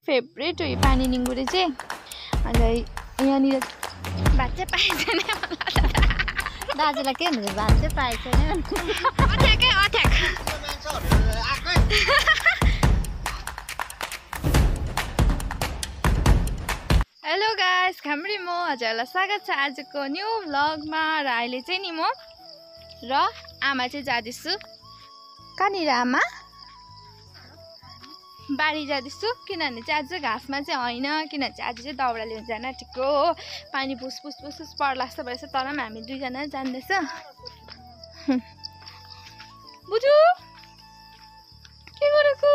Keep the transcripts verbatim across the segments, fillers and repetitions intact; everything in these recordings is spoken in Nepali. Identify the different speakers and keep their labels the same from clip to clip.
Speaker 1: फेभरेट हो यो पानी निङ्गुरे चाहिँ। अन्त यहाँनिर भात चाहिँ पाएको छैन
Speaker 2: दाजुलाई के हुन्छ भात चाहिँ पाएको छैन
Speaker 1: अठ्याकै अठ्याक। हेलो गाइस, खाम्री म हजुरलाई स्वागत छ आजको न्यू भ्लगमा। र अहिले चाहिँ नि म र आमा चाहिँ जाँदैछु। कहाँनिर आमा? बारी जाँदैछु, किनभने चाहिँ आज घाँसमा चाहिँ होइन, किनभने चाहिँ आज चाहिँ दाउरा लिनु जान ठिक्क हो। पानी पुस पुस पुस पुस पर्ला जस्तो भएछ, तर पनि हामी दुईजना जाँदैछ। बुझु के गरेको?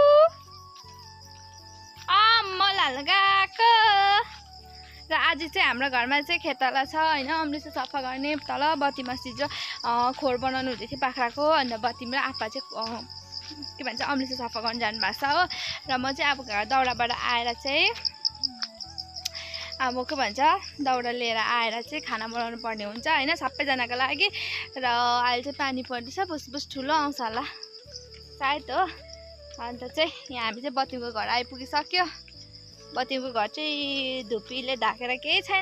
Speaker 1: मल हाल्न गएको। र आज चाहिँ हाम्रो घरमा चाहिँ खेताला छ होइन, अम्लिसो सफा गर्ने। तल बत्ती मस्जिद खोर बनाउनु हुँदै थियो बाख्राको, अन्त बत्तीमा र आप्पा चाहिँ के भन्छ अम्लिसो सफा गर्नु जानुभएको छ हो। र म चाहिँ अब घर दाउराबाट आएर चाहिँ अब के भन्छ दाउरा लिएर आएर चाहिँ खाना बनाउनु पर्ने हुन्छ होइन, सबैजनाको लागि। र अहिले चाहिँ पानी पर्दैछ, बुस बुस ठुलो आउँछ होला सायद हो। अन्त चाहिँ यहाँ हामी चाहिँ बत्तीको घर आइपुगिसक्यो। बत्तीको घर चाहिँ धुप्पीले ढाकेर केही छैन।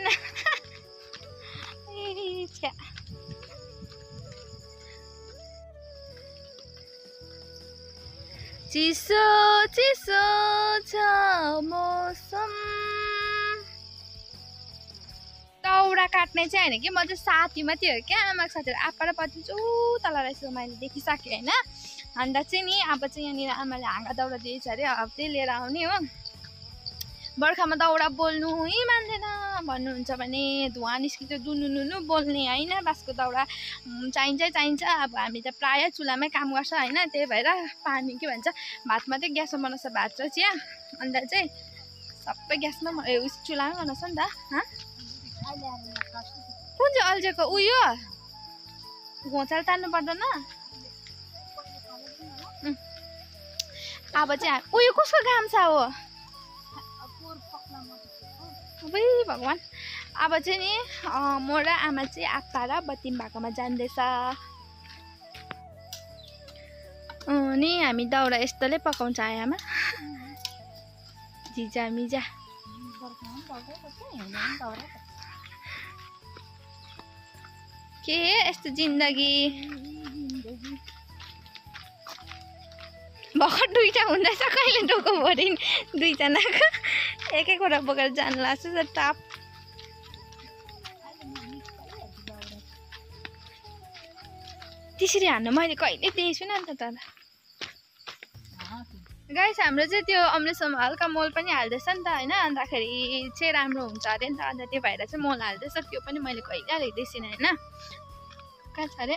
Speaker 1: चिसो चिसो छ मौसम। दाउरा काट्ने चाहिँ होइन कि, म चाहिँ साथी मात्रै हो क्या। आमाको साथीहरू आप्पा र पति चाहिँ ऊ तल रहेछ, मैले देखिसकेँ होइन। अन्त चाहिँ नि अब चाहिँ यहाँनिर आमाले हाँगा दाउरा दिएछ अरे, अब त्यही लिएर आउने हो। बर्खामा दाउरा बोल्नु है मान्दैन, भन्नुहुन्छ भने धुवा निस्किन्छ दुनुनुनु बोल्ने होइन। बाँसको दाउरा चाहिन्छ चाहिन्छ। अब हामी त प्रायः चुलामै काम गर्छ होइन, त्यही भएर पानी के भन्छ भात मात्रै ग्यासमा बनाउँछ, भात र चिया। अन्त चाहिँ सबै ग्यासमा उस चुलामै बनाउँछ नि त। कुन चाहिँ अल्झेको उयो घोचाल तान्नु पर्दैन? अब चाहिँ उयो कसको गाम्छा हो? भगवान्। अब चाहिँ नि म र आमा चाहिँ आप्पा र बत्ती भएकोमा जाँदैछ। नि हामी दाउरा यस्तोले पकाउँछ है आमा, झिजा मिजा। के यस्तो जिन्दगी भर्खर दुईवटा हुँदैछ, कहिले डोको भरि दुईजनाको एक एकवटा बोकेर जानु लाग्छ टाप। त्यसरी हान्नु मैले कहिले देखेको छुइनँ नि त। तर गाइस हाम्रो चाहिँ त्यो अम्लेसम्म हल्का मल पनि हाल्दैछ नि त होइन, अन्तखेरि चाहिँ राम्रो हुन्छ अरे नि त। अन्त त्यो भएर चाहिँ मल हाल्दैछ, त्यो पनि मैले कहिले हालेको देखिनँ होइन। कहाँ छ अरे?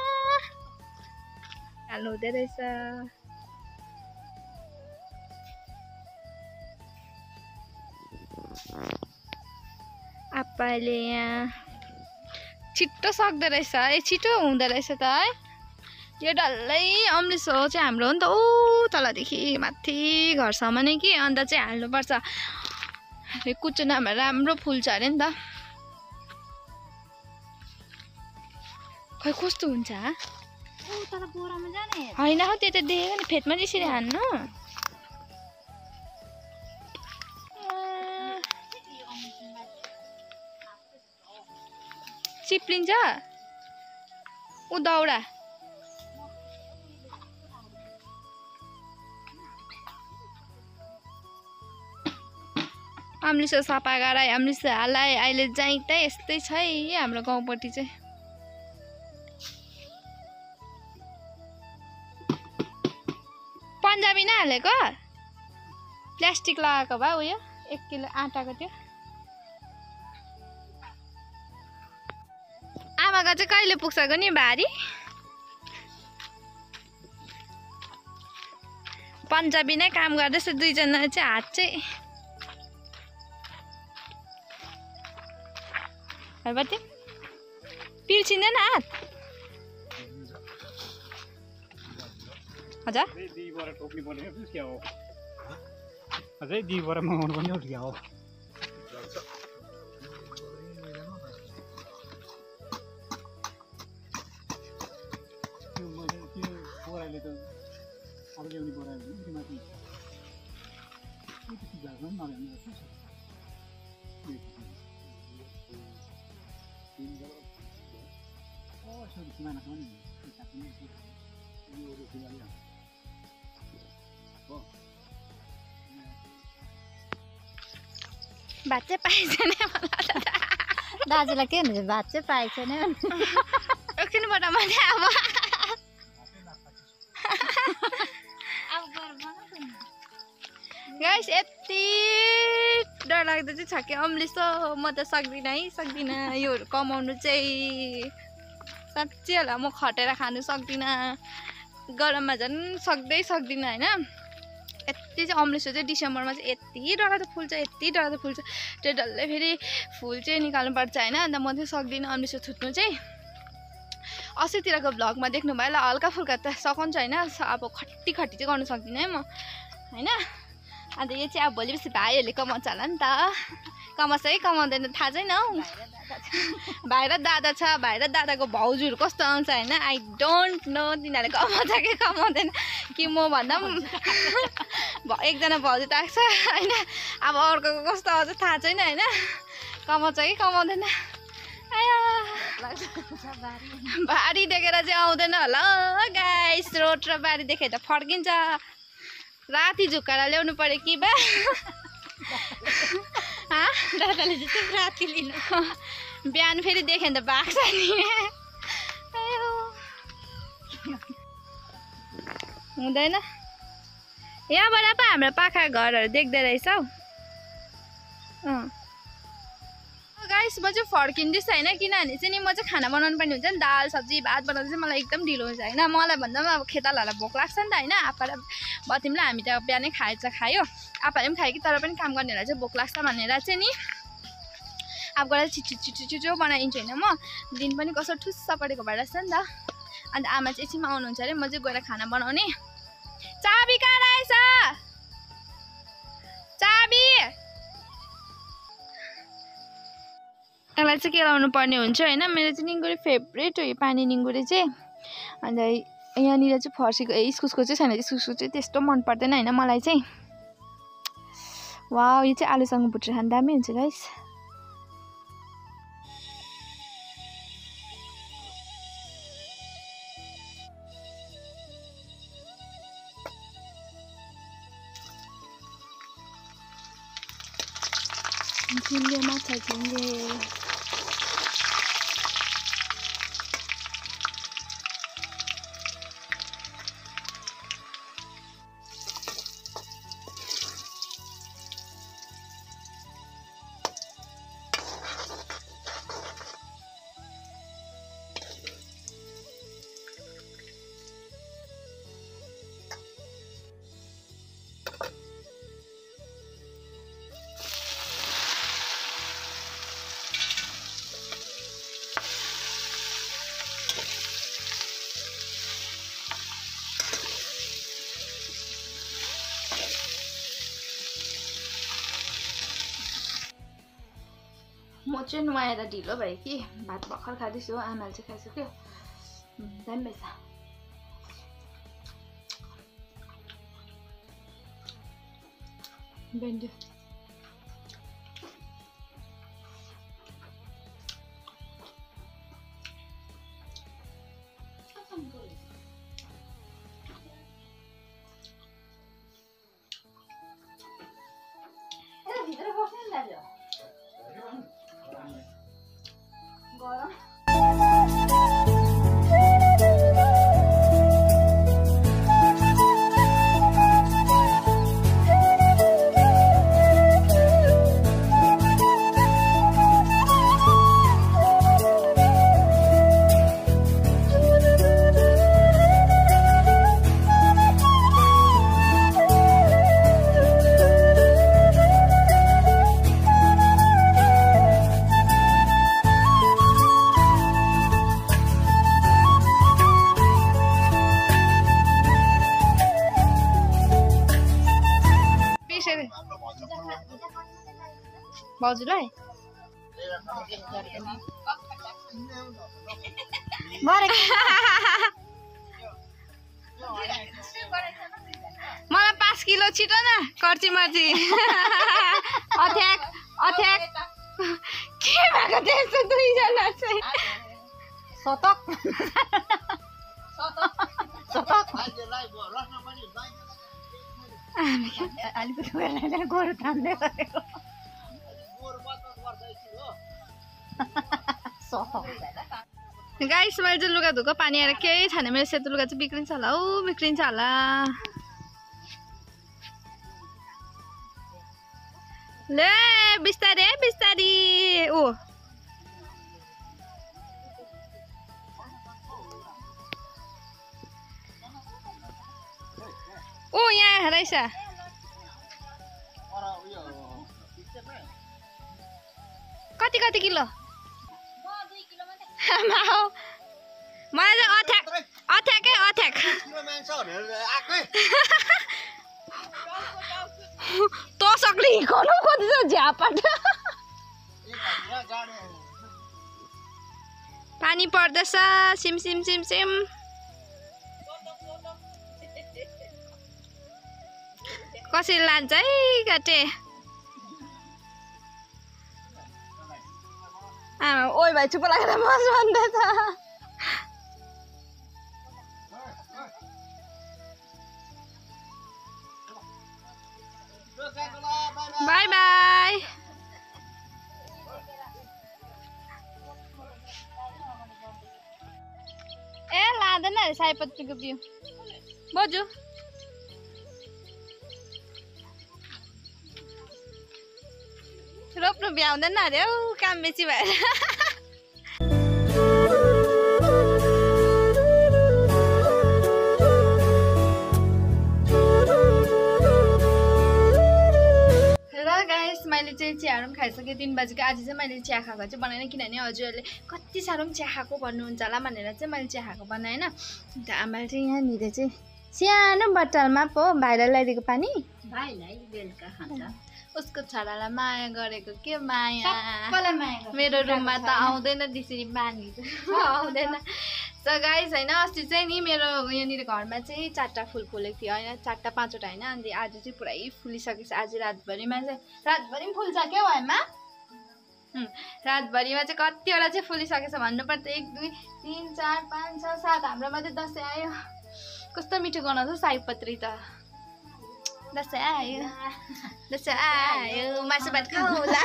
Speaker 1: हाल्नु हुँदो रहेछ। आप्पाले यहाँ छिट्टो सक्दो रहेछ है, छिटो हुँदो रहेछ त है। यो डल्लै अम्लिसो चाहिँ हाम्रो हो नि त, ऊ तलदेखि माथि घरसम्म नै कि। अन्त चाहिँ हाल्नुपर्छ, कुचो नभए राम्रो फुल्छ अरे नि त। खै कस्तो हुन्छ होइन हौ, त्यो त देखेको नि, फेदमा त्यसरी हान्नु चिप्लिन्छ ऊ दाउरा। अम्लिसो सफा गराए, अम्लिसो हालाए। अहिले चाहिँ त यस्तै छ है हाम्रो गाउँपट्टि चाहिँ। पन्जाबी नै हालेको, प्लास्टिक लगाएको भए उयो एक किलो आँटाको त्यो। आमाको चाहिँ कहिले पुग्छको नि भारी? पन्जाबी नै काम गर्दैछ दुईजना चाहिँ, हात चाहिँ है पिल्सिँदैन हात। हजुर
Speaker 3: अझै दिइबाट मगाउनु पनि हो क्या हो। अब ल्याउने पऱ्यो माथि
Speaker 1: भात चाहिँ पाइन्छ नि मलाई त
Speaker 2: दाजुलाई के हुन्छ भात चाहिँ पाएको छैन
Speaker 1: एकछिनबाट मैले अब गाइस यति डर लाग्दो चाहिँ छ कि अम्लिसो म त सक्दिनँ है सक्दिनँ योहरू कमाउनु चाहिँ साँच्चै होला म खटेर खानु सक्दिनँ गरममा झन् सक्दै सक्दिनँ होइन यति चाहिँ अम्लिसो चाहिँ डिसेम्बरमा चाहिँ यति डरलाग्दो फुल्छ यति डरलाग्दो फुल्छ त्यो डल्लै फेरि फुल चाहिँ निकाल्नुपर्छ होइन अन्त म चाहिँ सक्दिनँ अम्लिसो छुट्नु चाहिँ अस्तितिरको भ्लगमा देख्नु भयो ल हल्का फुल्का त सघाउँछ होइन अब खट्टी खट्टी चाहिँ गर्नु सक्दिनँ है म होइन अन्त यो चाहिँ अब भोलि पर्सि भाइहरूले कमाउँछ होला नि त कमाउँछ है कमाउँदैन थाहा छैन हौ भाइ र दादा छ भाइ र दादाको भाउजूहरू कस्तो आउँछ होइन आई डोन्ट नो तिनीहरूले कमाउँछ कि कमाउँदैन कि म भन्दा पनि एकजना भाउजू त आएको छ होइन अब अर्कोको कस्तो आउँछ थाहा छैन होइन कमाउँछ कि कमाउँदैन आया बारी देखेर चाहिँ आउँदैन होला गाइस रोड र बारी देखे त फर्किन्छ राति झुक्काएर ल्याउनु पर्यो कि बा
Speaker 2: दादाले जस्तो राति लिनु
Speaker 1: बिहान फेरि देख्यो भने त भाग्छ नि हुँदैन यहाँबाट पो हाम्रो पाखा घरहरू देख्दो रहेछ हौ अँ गाइस म चाहिँ फर्किँदैछु होइन किनभने चाहिँ नि म चाहिँ खाना बनाउनु पर्ने हुन्छ नि दाल सब्जी भात बनाउँदा चाहिँ मलाई एकदम ढिलो हुन्छ होइन मलाई भन्दा पनि अब खेतालाहरूलाई भोक लाग्छ नि त होइन आप्पा र बतिमलाई हामी त बिहानै खाएछ खायो आप्पाले पनि खायो कि तर पनि काम गर्नेहरूलाई चाहिँ भोक लाग्छ भनेर चाहिँ नि अब गएर छिटो छिटो छिटो बनाइदिन्छु होइन म दिन पनि कसो ठुस्स परेको भएर छ नि त अन्त आमा चाहिँ एकछिनमा आउनुहुन्छ अरे म चाहिँ गएर खाना बनाउने चाबी कहाँ रहेछ चाबी यसलाई चाहिँ केलाउनु पर्ने हुन्छ होइन मेरो चाहिँ निङ्गुरे फेभरेट हो यो पानी निङ्गुरे चाहिँ अन्त यहाँनिर चाहिँ फर्सीको इस्कुसको चाहिँ छैन इस्कुसको चाहिँ त्यस्तो मन पर्दैन होइन मलाई चाहिँ वा यो चाहिँ आलुसँग भुटेर खानु दामी हुन्छ गाइस झिङ्गे माछा झिङ्गे म चाहिँ नुहाएर ढिलो भयो कि भात भर्खर खाँदैछु आमाले चाहिँ खाइसक्यो दामी भएछ भेन्डी भाउजूलाई मलाई पाँच किलो छिटो न कर्ची मर्ची अथ्याक अथ्याक के भएको त्यस्तो दुईजना चाहिँ
Speaker 2: सतक अलिकति गोरु तान्दै गरेको
Speaker 1: गाइस मैले चाहिँ लुगा धोएको पानी आएर केही छैन मेरो सेतो लुगा चाहिँ बिग्रिन्छ होला ऊ बिग्रिन्छ होला ले बिस्तारै बिस्तारी ओ ओ यहाँ रहेछ कति कति किलो मलाई चाहिँ अथ्याक अथ्याकै अथ्याक तसकले हिर्काउनु खोज्छ झ्यापाट पानी पर्दैछ सिम सिम सिम सिम कसरी लान्छ है गाटे आमा ओइ भाइ चुप लागेर मस भन्दैछ बाई बाई ए लाँदैन अरे सयपत्रीको बिउ बजु रोप्नु भ्याउँदैन अरे हौ काम बेसी भएर मैले चाहिँ चियाहरू पनि खाइसकेँ तीन बजीको आज चाहिँ मैले चिया खाएको चाहिँ बनाएन किनभने हजुरहरूले कति साह्रो पनि चिया खाएको भन्नुहुन्छ होला भनेर चाहिँ मैले चिया खाएको बनाएन अन्त आमाले चाहिँ यहाँनिर चाहिँ सानो बट्टलमा पो भाइलाई ल्याइदिएको पानी
Speaker 2: भाइलाई बेलुका खान्छ
Speaker 1: उसको छोरालाई माया गरेको के माया
Speaker 2: सबैलाई माया
Speaker 1: मेरो रुममा त आउँदैन त्यसरी पानी आउँदैन सो गाइस होइन अस्ति चाहिँ नि मेरो यहाँनिर घरमा चाहिँ चारवटा फुल फुलेको थियो होइन चारवटा पाँचवटा होइन अन्त आज चाहिँ पुरै फुलिसकेको छ आज रातभरिमा चाहिँ रातभरि पनि फुल्छ क्या भएमा रातभरिमा चाहिँ कतिवटा चाहिँ फुलिसकेको छ भन्नुपर्छ एक दुई तिन चार पाँच छ सात हाम्रोमा चाहिँ दसैँ आयो कस्तो मिठो गनाउँछ सयपत्री त दसैँ आयो दसैँ आयो मासु भात खाउला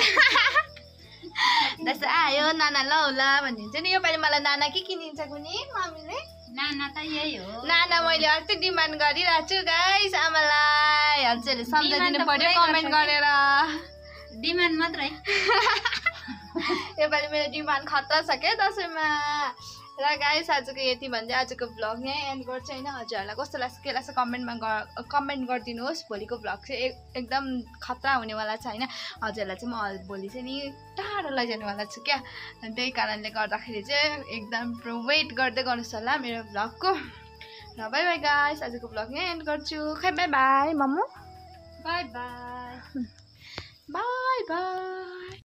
Speaker 1: दसैँ आयो नाना लौला भनिदिन्छ नि योपालि मलाई नाना के किनिन्छ कुनी मम्मीले
Speaker 2: नाना त यही हो
Speaker 1: नाना मैले अस्ति डिमान्ड गरिरहेको छु गाइस आमालाई हजुरहरूले सम्झाइदिनु पर्यो कमेन्ट गरेर
Speaker 2: डिमान्ड मात्रै
Speaker 1: योपालि मेरो डिमान्ड खतरा छ क्या दसैँमा र गाइस आजको यति भन्दै आजको भ्लग यहीँ एन्ड गर्छु होइन हजुरहरूलाई कस्तो लाग्छ के लाग्छ कमेन्टमा कमेन्ट गरिदिनुहोस् भोलिको भ्लग चाहिँ एकदम खतरा हुनेवाला छ होइन हजुरहरूलाई चाहिँ म भोलि चाहिँ नि टाढो लैजानेवाला छु क्या अनि त्यही कारणले गर्दाखेरि चाहिँ एकदम वेट गर्दै गर्नुहोस् होला मेरो भ्लगको र बाई बाई गाइस आजको भ्लग यहीँ एन्ड गर्छु खै बाई बाई मम्मु
Speaker 2: बाई बाई
Speaker 1: बाई बाई